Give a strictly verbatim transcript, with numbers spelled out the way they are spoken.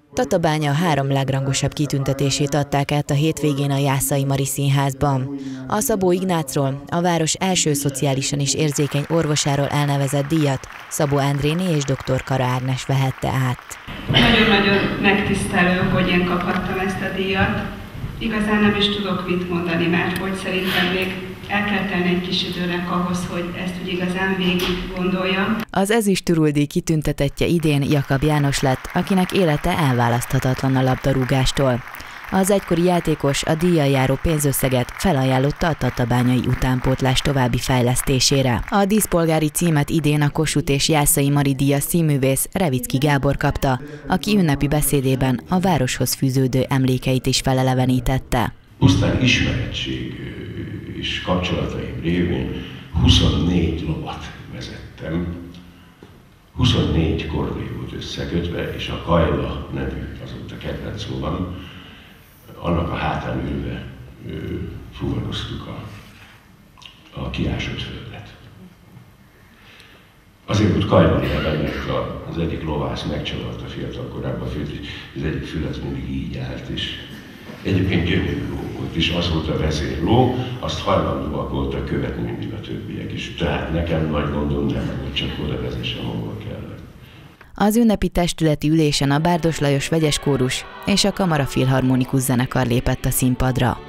Tatabánya három legrangosabb kitüntetését adták át a hétvégén a Jászai Mari Színházban. A Szabó Ignácról, a város első szociálisan is érzékeny orvosáról elnevezett díjat Szabó Endréné és dr. Kara Ágnes vehette át. Nagyon-nagyon megtisztelő, hogy én kaphattam ezt a díjat. Igazán nem is tudok mit mondani, mert hogy szerintem még el kell tenni egy kis időnek ahhoz, hogy ezt úgy igazán végig gondoljam. Az ezüstturul-díj kitüntetettje idén Jakab János lett, akinek élete elválaszthatatlan a labdarúgástól. Az egykori játékos a díjjal járó pénzösszeget felajánlotta a tatabányai utánpótlás további fejlesztésére. A díszpolgári címet idén a Kossuth és Jászai Mari díjas színművész Revicki Gábor kapta, aki ünnepi beszédében a városhoz fűződő emlékeit is felelevenítette. Pusztán ismerettség és kapcsolataim révén huszonnégy lovat vezettem, huszonnégy kordé volt összekötve, és a Kajla nevű, az ott a kedvenc szóban, annak a hátán ülve fuvaroztuk a, a kiásott földet. Azért volt Kajla nyelven, mert az egyik lovász megcsavarta fiatal korában a főt, és az egyik fül az mindig így állt, és egyébként gyönyörű ló volt, és az volt a vezérló, azt hajlandóak voltak követni mindig a többiek is. Tehát nekem nagy gondom nem volt, csak oda vezessem, ahol kellett. Az ünnepi testületi ülésen a Bárdos Lajos vegyes kórus és a Kamara Filharmonikus zenekar lépett a színpadra.